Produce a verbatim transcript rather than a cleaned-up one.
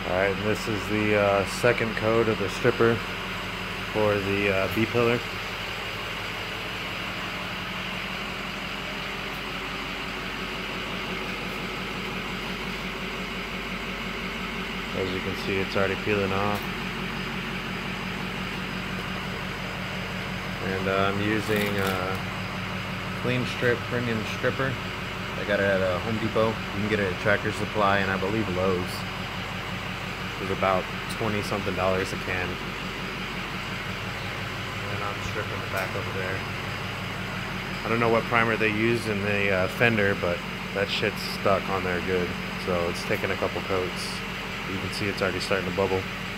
Alright, and this is the uh, second coat of the stripper for the uh, B-pillar. As you can see, it's already peeling off. And uh, I'm using a clean strip premium stripper. I got it at a Home Depot. You can get it at Tractor Supply and I believe Lowe's. It was about twenty something dollars a can. And I'm stripping the back over there. I don't know what primer they use in the uh, fender, but that shit's stuck on there good. So it's taking a couple coats. You can see it's already starting to bubble.